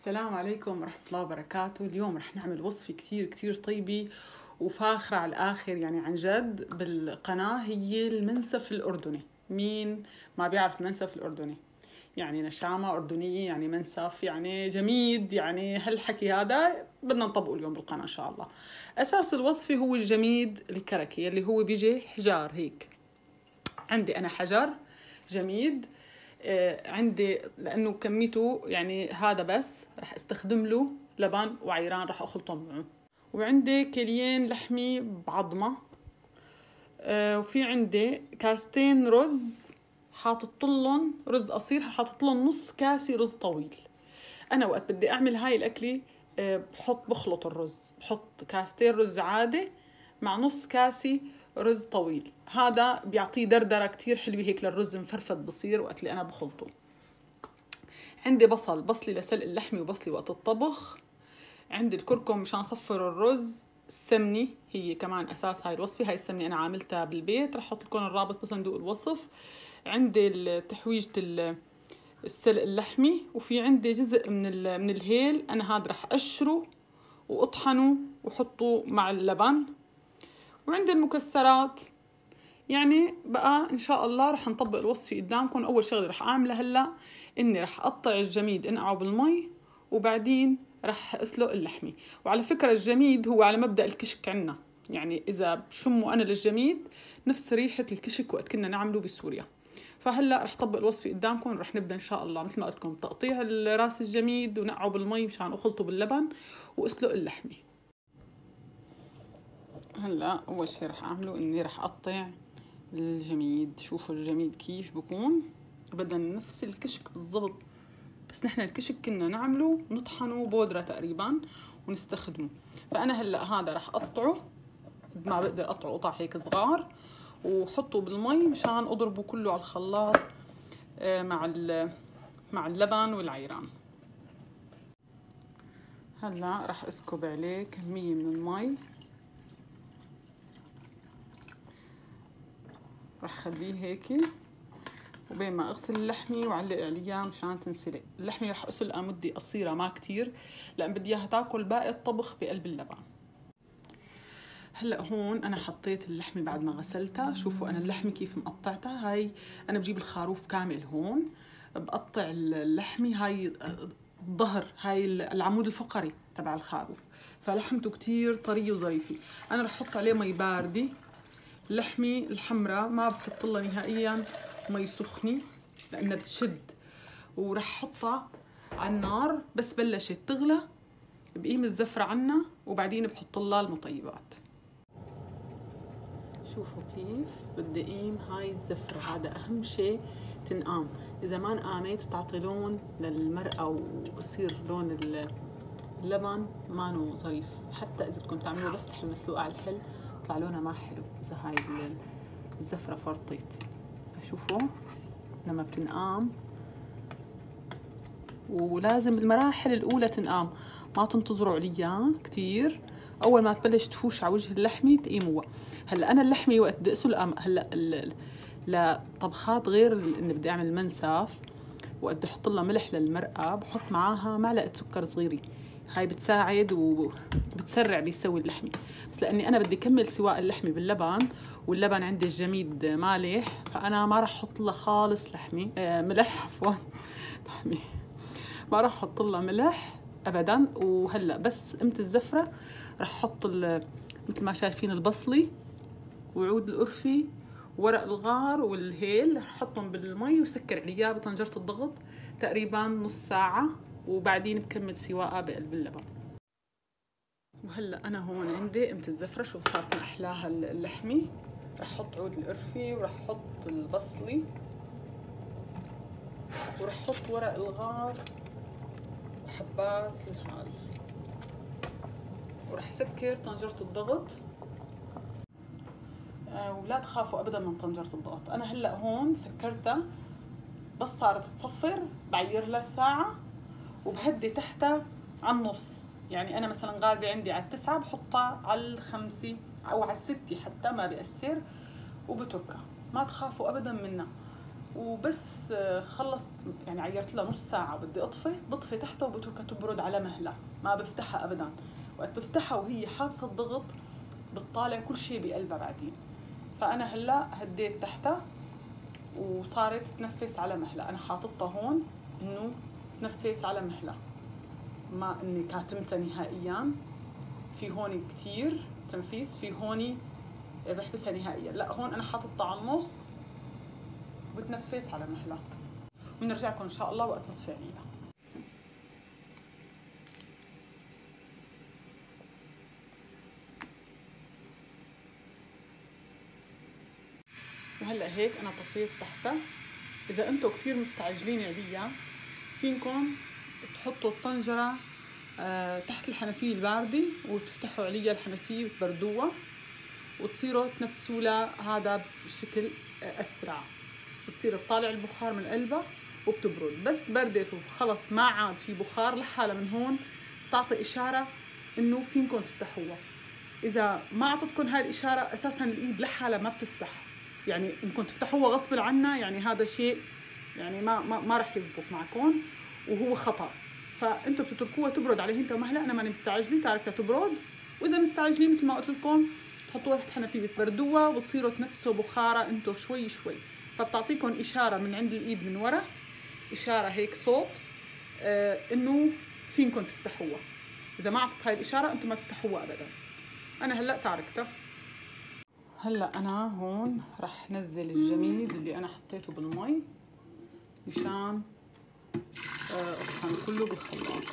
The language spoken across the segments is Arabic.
السلام عليكم ورحمة الله وبركاته. اليوم رح نعمل وصفة كتير طيبة وفاخرة على الآخر، يعني عن جد بالقناة. هي المنسف الأردني. مين ما بيعرف المنسف الأردني؟ يعني نشامة أردنية، يعني منسف، يعني جميد، يعني هالحكي هذا بدنا نطبقه اليوم بالقناة إن شاء الله. أساس الوصفة هو الجميد الكركي اللي هو بيجي حجار هيك. عندي أنا حجر جميد، عندي لأنه كميته يعني هذا بس رح استخدم له لبن وعيران رح أخلطهم معه. وعندي كيلين لحمي بعظمة، وفي عندي كاستين رز حاطط لهم رز قصير، حاطط لهم نص كاسة رز طويل. أنا وقت بدي أعمل هاي الأكلة بخلط الرز، بحط كاستين رز عادي مع نص كاسة رز طويل. هذا بيعطيه دردرة كتير حلوة هيك للرز، مفرفد بصير وقت اللي أنا بخلطه. عندي بصلي لسلق اللحمة وبصلي وقت الطبخ. عندي الكركم مشان صفر الرز. السمنة هي كمان أساس هاي الوصفة. هاي السمنة أنا عاملتها بالبيت، رح أحط لكم الرابط بصندوق الوصف. عندي تحويجة السلق اللحمي، وفي عندي جزء من الهيل. أنا هاد رح أشره وأطحنه وحطه مع اللبن. وعندي المكسرات. يعني بقى إن شاء الله رح نطبق الوصفة قدامكم. أول شغلة رح أعملها هلأ إني رح أقطع الجميد انقعه بالمي، وبعدين رح أسلق اللحمة. وعلى فكرة الجميد هو على مبدأ الكشك عنا، يعني إذا بشموا أنا للجميد نفس ريحة الكشك وقت كنا نعمله بسوريا. فهلأ رح طبق الوصفة قدامكم، رح نبدأ إن شاء الله مثل ما قلت لكم تقطيع راس الجميد ونقعه بالمي مشان أخلطه باللبن وأسلق اللحمة. هلأ أول شي رح أعمله إني رح أقطع الجميد. شوفوا الجميد كيف بكون، بدنا نفس الكشك بالضبط، بس نحن الكشك كنا نعمله نطحنه بودرة تقريبا ونستخدمه. فأنا هلأ هذا رح أقطعه قد ما بقدر، أقطعه قطع هيك صغار وحطه بالمي مشان أضربه كله على الخلاط مع اللبن والعيران. هلأ رح أسكب عليه كمية من المي، رح خليه هيك وبين ما اغسل اللحمه وعلق عليها مشان تنسلق. اللحمه رح اسلقها مده قصيره ما كتير، لان بدي اياها تاكل باقي الطبخ بقلب اللبن. هلا هون انا حطيت اللحمه بعد ما غسلتها. شوفوا انا اللحمه كيف مقطعتها. هاي انا بجيب الخروف كامل هون، بقطع اللحمه. هاي الظهر، هاي العمود الفقري تبع الخروف، فلحمته كتير طريه وظريفه. انا رح احط عليه مي بارده. اللحمه الحمراء ما بحط لها نهائيا مي سخنه لانها بتشد، ورح احطها على النار. بس بلشت تغلى بقيم الزفرة عنا، وبعدين بحط لها المطيبات. شوفوا كيف بدي اقيم هاي الزفرة. هذا اهم شيء تنقام. اذا ما انقامت بتعطي لون للمرقة وبصير لون اللبن مانو ظريف. حتى اذا بدكم تعملوا بس لحم مسلوقة على الحل بطلع لونها ما حلو اذا هاي الزفرة فرطت. شوفوا لما بتنقام، ولازم المراحل الأولى تنقام، ما تنتظروا عليها كتير. أول ما تبلش تفوش على وجه اللحمة تقيموها. هلا أنا اللحمة وقت بدي أسلقها هلا لطبخات غير إني بدي أعمل منسف، وقت بدي أحط لها ملح للمرقة بحط معاها معلقة سكر صغيرة. هاي بتساعد وبتسرع بيسوي اللحمة. بس لأني أنا بدي كمل سواء اللحمة باللبن، واللبن عندي الجميد مالح، فأنا ما رح أحط لها خالص ملح عفوا ما راح احط لها ملح ابدا. وهلا بس قمت الزفره راح احط مثل ما شايفين البصلي وعود القرفي وورق الغار والهيل، راح احطهم بالمي وسكر عليها بطنجره الضغط تقريبا نص ساعه، وبعدين بكمل سواءها بقلب اللبن. وهلا انا هون عندي قمت الزفره. شوف صارت احلاها اللحمه. راح احط عود القرفي وراح احط البصلي وراح احط ورق الغار حبات الهال، ورح سكر طنجرة الضغط. ولا تخافوا ابدا من طنجرة الضغط. انا هلا هون سكرتها، بس صارت تصفر بعير لها الساعة وبهدي تحتها على النص. يعني انا مثلا غازي عندي على 9 بحطها على 5 او على 6 حتى ما بيأثر، وبتركها. ما تخافوا ابدا منها. وبس خلصت يعني عيرت لها نص ساعة بدي بطفي تحتها وبتركها تبرد على مهلها، ما بفتحها أبدا. وقت بفتحها وهي حابسة الضغط بتطالع كل شيء بقلبها بعدين. فأنا هلا هديت تحتها وصارت تنفس على مهلها. أنا حاططها هون إنه تنفس على مهلها، ما إني كاتمتها نهائيا. في هون كتير تنفيس، في هون بحبسها نهائيا. لا هون أنا حاططها على النص وبتنفس على مهلها. ونرجع لكم إن شاء الله وقت نطفي عليها. وهلا هيك أنا طفيت تحتها. إذا أنتم كتير مستعجلين عليها فينكم تحطوا الطنجرة تحت الحنفية الباردة وتفتحوا عليها الحنفية وتبردوها وتصيروا تنفسوا لها هذا بشكل أسرع. بتصير تطالع البخار من قلبها وبتبرد. بس بردت وخلص ما عاد في بخار لحالها من هون تعطي إشارة إنه فينكم تفتحوها. إذا ما عطتكم هاي الإشارة أساساً الإيد لحالها ما بتفتح، يعني إنكم تفتحوها غصب عنها، يعني هذا شيء يعني ما رح يزبط معكم وهو خطأ. فأنتم بتتركوها تبرد على هينتا ومهلة. أنا ماني مستعجلة، تاركها تبرد. وإذا مستعجلين مثل ما قلت لكم تحطوها تحت حنفية بتبردوها وتصيروا تنفسوا بخارة أنتم شوي شوي. فبتعطيكم إشارة من عند الإيد من ورا، إشارة هيك صوت إنه فينكم تفتحوها. إذا ما عطت هاي الإشارة أنتم ما تفتحوها أبدا. أنا هلأ تاركتها. هلأ أنا هون رح نزل الجميد اللي أنا حطيته بالمي مشان أطحن كله بالخلاط.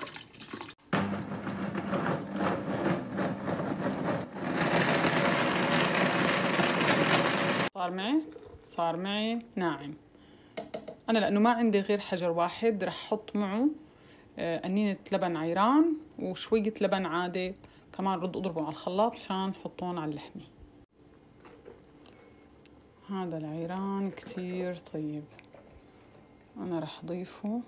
صار معي ناعم. أنا لأنه ما عندي غير حجر واحد رح أحط معه قنينة لبن عيران وشوية لبن عادي كمان، رد أضربه على الخلاط مشان حطون على اللحمة. هذا العيران كتير طيب، أنا رح أضيفه.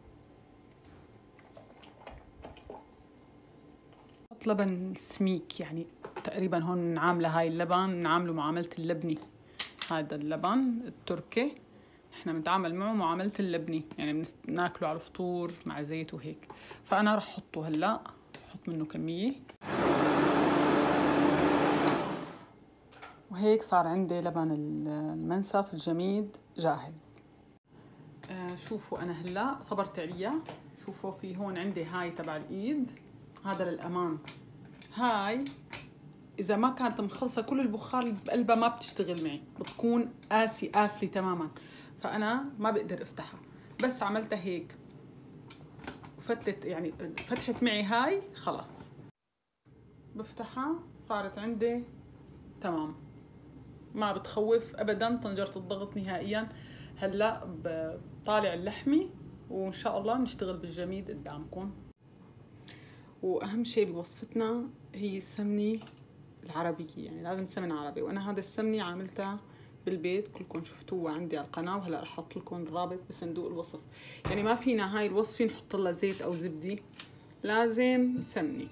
حط لبن سميك، يعني تقريبا هون نعامله هاي اللبن نعامله معاملة اللبني. هذا اللبن التركي احنا بنتعامل معه معاملة اللبني، يعني بناكله على الفطور مع زيت وهيك. فأنا رح أحطه هلأ، أحط منه كمية. وهيك صار عندي لبن المنسف الجميد جاهز. شوفوا أنا هلأ صبرت عليها. شوفوا في هون عندي هاي تبع الإيد، هذا للأمان. هاي إذا ما كانت مخلصة كل البخار اللي بقلبها ما بتشتغل معي، بتكون قافلة تماما، فأنا ما بقدر أفتحها. بس عملتها هيك وفتلت، يعني فتحت معي هاي خلاص بفتحها صارت عندي تمام، ما بتخوف أبدا طنجرة الضغط نهائيا. هلأ بطالع اللحمة وإن شاء الله نشتغل بالجميد قدامكم. وأهم شيء بوصفتنا هي السمنة العربية، يعني لازم سمن عربي. وأنا هذا السمنة عاملتها بالبيت، كلكم شفتوها عندي على القناة، وهلا رح أحط لكم الرابط بصندوق الوصف. يعني ما فينا هاي الوصفة نحط لها زيت أو زبدة، لازم سمنة.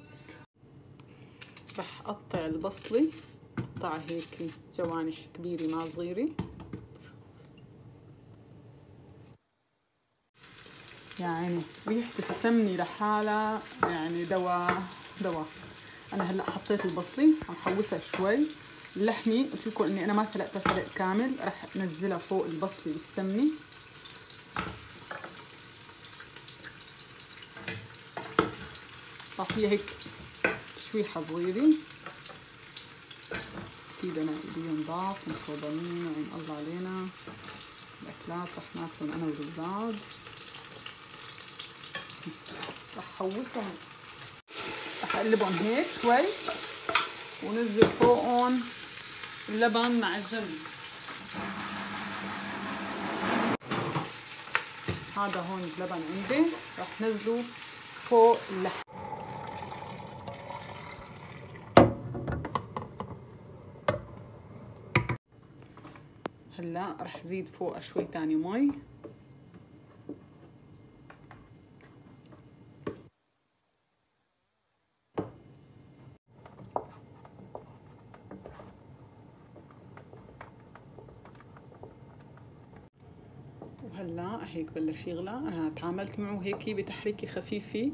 رح أقطع البصلة، أقطعها هيك جوانح كبيرة ما صغيرة. يعني ريحة السمنة لحالها يعني دواء. أنا هلأ حطيت البصلة عم حوسها شوي. اللحمة قلت لكم إني أنا ما سلقتها سلق كامل، رح أنزلها فوق البصلة بالسمنة. أعطيها هيك تشويحة صغيرة. أكيد أنا إيدي نضاف متوضمين وعين الله علينا، الأكلات رح ناكلهم أنا والأولاد. رح حوسهم، رح أقلبهم هيك شوي ونزل فوقهم اللبن مع الجميد. هذا هون اللبن عندي، رح نزله فوق اللحم. هلا رح زيد فوقها شوي تاني مي. وهلا هيك بلش يغلى. انا تعاملت معه هيك بتحريكة خفيفة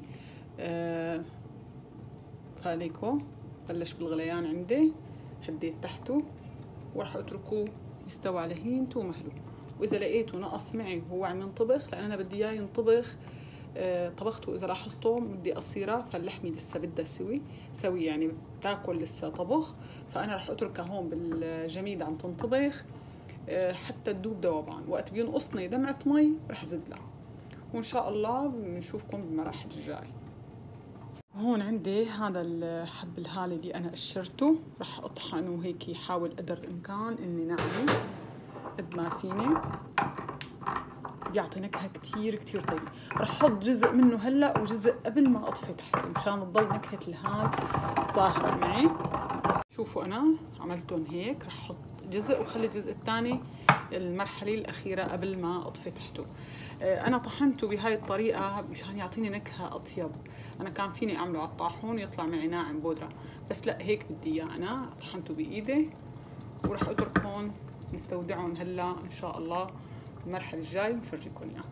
فاليكو بلش بالغليان عندي، هديت تحته وراح اتركه يستوي على هينته ومهله. واذا لقيته نقص معي وهو عم ينطبخ، لان انا بدي اياه ينطبخ طبخته اذا لاحظتوا بدي قصيره، فاللحمه لسه بدها سوي يعني بتاكل لسه طبخ، فانا راح اتركها هون بالجميد عم تنطبخ حتى تذوب ذوبان. وقت بينقصني دمعه مي راح زد لها. وان شاء الله بنشوفكم بالمراحل الجاي. هون عندي هذا الحب الهالي اللي انا قشرته، راح اطحنه هيك، حاول قدر الامكان اني نعمله قد ما فيني، بيعطي نكهه كتير كتير طيبه. راح احط جزء منه هلا وجزء قبل ما اطفي تحته مشان تضل نكهه الهال ظاهره معي. شوفوا انا عملتهم هيك، راح احط جزء وخلي الجزء الثاني المرحله الاخيره قبل ما اطفي تحته. انا طحنته بهاي الطريقه مشان يعطيني نكهه اطيب. انا كان فيني اعمله على الطاحون يطلع معي ناعم بودره، بس لا هيك بدي اياه. انا طحنته بايدي وراح اتركهم نستودعهم هلا ان شاء الله المرحله الجاي بفرجيكم اياه.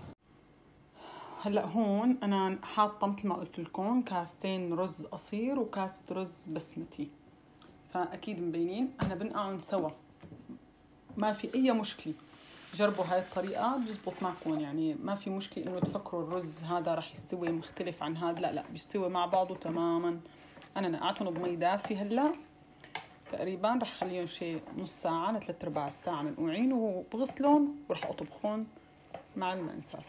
هلا هون انا حاطه مثل ما قلت لكم كاستين رز قصير وكاسه رز بسمتي، فاكيد مبينين انا بنقعهم سوا، ما في اي مشكله. جربوا هاي الطريقه بيزبط معكم، يعني ما في مشكله انه تفكروا الرز هذا رح يستوي مختلف عن هذا، لا لا بيستوي مع بعضه تماما. انا نقعتهم بمي دافيه هلا تقريبا، رح خليهم شيء نص ساعه لثلاث ارباع الساعه منقوعين، وبغسلهم ورح اطبخهم مع المنسف.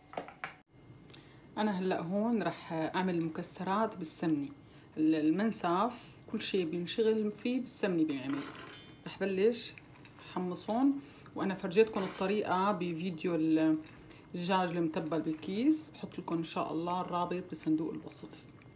انا هلا هون رح اعمل المكسرات بالسمنه. المنسف كل شيء بينشغل فيه بالسمنه بينعمل. رح بلش حمصون، وانا فرجيتكم الطريقه بفيديو الدجاج المتبل بالكيس، بحط لكم ان شاء الله الرابط بصندوق الوصف.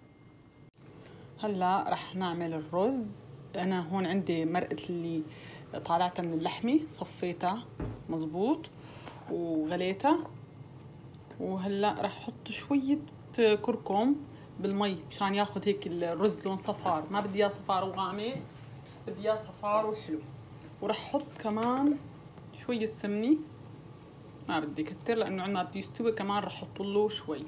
هلا رح نعمل الرز. انا هون عندي مرقه اللي طالعتها من اللحمه، صفيتها مزبوط وغليتها، وهلا رح احط شويه كركم بالمي مشان ياخذ هيك الرز لون صفار. ما بدي اياه صفار وغامق، بدي اياه صفار وحلو. ورح احط كمان شويه سمنه، ما بدي كتر لانه عندنا بده يستوي كمان، رح احط له شوي.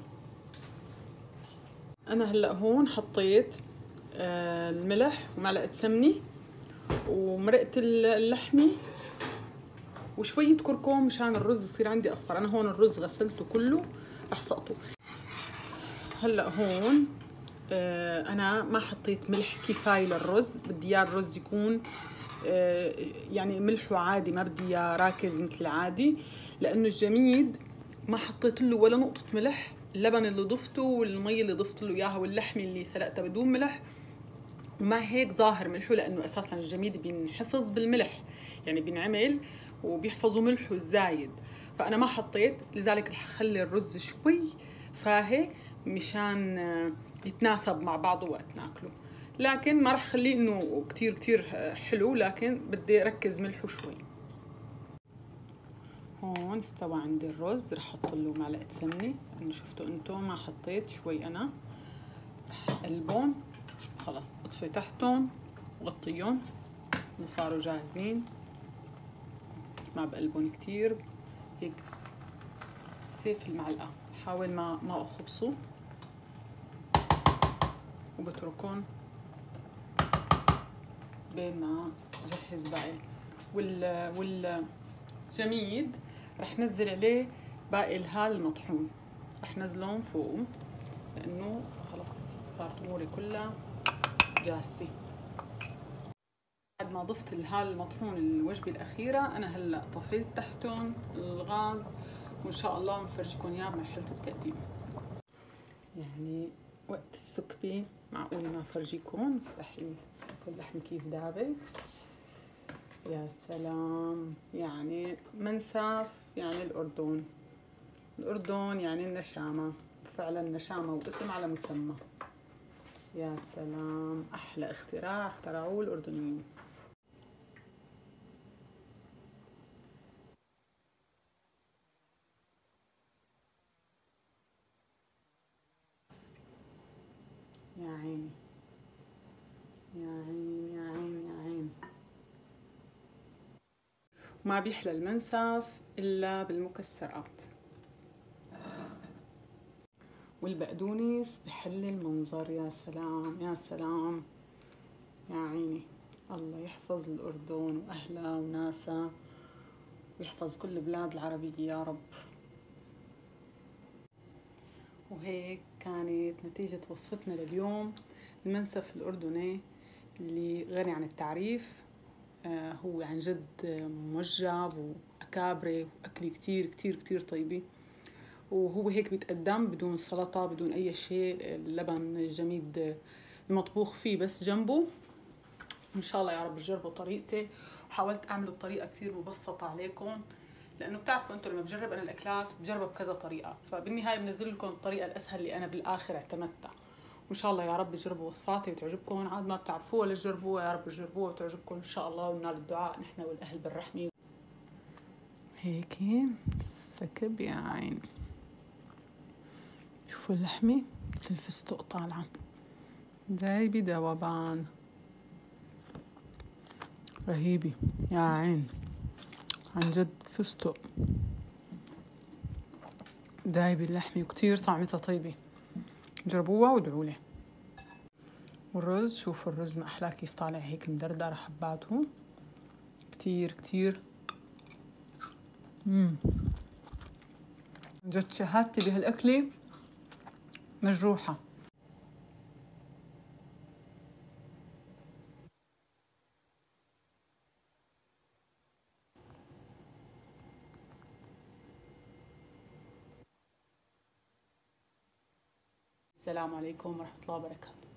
انا هلا هون حطيت الملح ومعلقه سمنه ومرقه اللحمه وشويه كركم مشان الرز يصير عندي اصفر. انا هون الرز غسلته كله رح سقطه. هلا هون انا ما حطيت ملح كفايه للرز، بدي اياه الرز يكون يعني ملحه عادي، ما بدي اياه راكز مثل العادي، لانه الجميد ما حطيت له ولا نقطه ملح. اللبن اللي ضفته والمي اللي ضفت له اياها واللحمه اللي سلقتها بدون ملح، ومع هيك ظاهر ملحه، لانه اساسا الجميد بينحفظ بالملح، يعني بينعمل وبيحفظوا ملحه الزايد. فانا ما حطيت، لذلك رح اخلي الرز شوي فاهي مشان يتناسب مع بعضه وقت ناكله. لكن ما رح خليه انه كتير كتير حلو، لكن بدي اركز ملحه شوي. هون استوى عندي الرز، رح احط له معلقه سمنه لانه شفتوا انتم ما حطيت شوي. انا رح اقلبهم، خلص اطفي تحتهم وغطيهم وصاروا جاهزين. ما بقلبهم كتير هيك، سيف المعلقه، حاول ما اخبصه، وبتركهم بين ما جهز باقي. والجميد رح نزل عليه باقي الهال المطحون، رح نزلهم فوق لانه خلص صارت اموري كلها جاهزه. بعد ما ضفت الهال المطحون الوجبه الاخيره، انا هلا طفيت تحتهم الغاز، وان شاء الله بنفرجيكم اياه بمرحله التقديم. يعني وقت السكبي معقول ما فرجيكم، مستحيل. شوفوا اللحم كيف دابت، يا سلام. يعني منسف يعني الأردن يعني النشامة، فعلا نشامة واسم على مسمى. يا سلام، أحلى اختراع اخترعوه الأردنيين. يا عيني يا عيني يا عيني يا عيني. ما بيحلى المنسف إلا بالمكسرات. والبقدونس بحلي المنظر. يا سلام يا سلام يا عيني. الله يحفظ الأردن وأهلها وناسها ويحفظ كل البلاد العربية يا رب. وهيك كانت نتيجة وصفتنا لليوم، المنسف الأردني اللي غني عن التعريف. هو عن جد موجب وأكابري وأكلي كتير كتير كتير طيبة. وهو هيك بيتقدم بدون سلطة بدون أي شيء، اللبن الجميد المطبوخ فيه بس جنبه. إن شاء الله يا رب تجربوا طريقتي. وحاولت أعمله بطريقة كتير مبسطة عليكم، لأنه بتعرفوا أنتم لما بجرب أنا الأكلات بجربها بكذا طريقة، فبالنهاية بنزل لكم الطريقة الأسهل اللي أنا بالآخر اعتمدتها. وإن شاء الله يا رب تجربوا وصفاتي وتعجبكم. عاد ما بتعرفوها ولا تجربوها، يا رب تجربوها وتعجبكم إن شاء الله، وننال الدعاء نحن والأهل بالرحمة. هيك سكب يا عين. شوفوا اللحمة مثل الفستق طالعة زي بذوبان، رهيبة يا عين، عن جد فستق دايبة اللحمة وكتير طعمتها طيبة. جربوها وادعولي. والرز، شوفوا الرز ما أحلاه كيف طالع هيك مدردر حباته كتير كتير. جد شهادتي بهالأكلة مجروحة. السلام عليكم ورحمة الله وبركاته.